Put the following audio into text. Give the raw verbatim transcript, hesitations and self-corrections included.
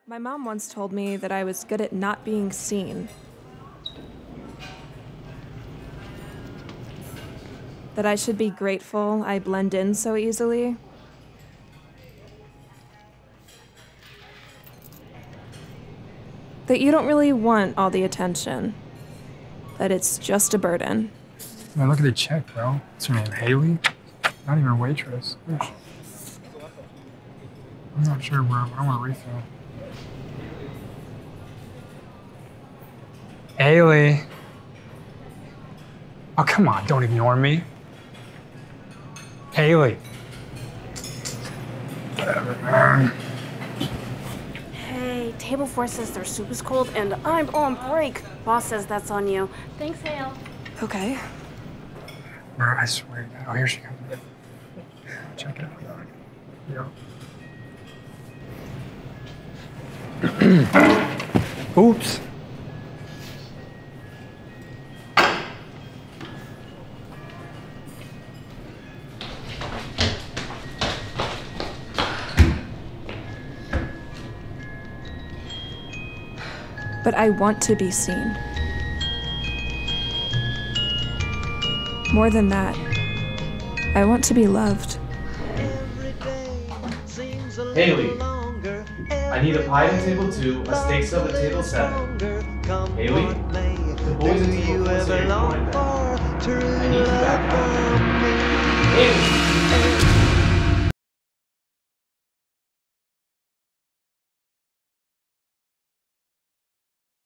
My mom once told me that I was good at not being seen. That I should be grateful I blend in so easily. That you don't really want all the attention. That it's just a burden. Man, look at the check, bro. What's her name? Haley? Not even a waitress. I'm not sure, bro. I want a refill. Haley. Oh, come on. Don't ignore me. Haley. Whatever, man. Hey, table four says their soup is cold and I'm on break. Boss says that's on you. Thanks, Hale. Okay. Bro, I swear. Oh, here she comes. Check it out. Yo. Oops. But I want to be seen. More than that, I want to be loved. Haley, I need a pie at table two, a steak sub at table seven. Haley, the boys at table four say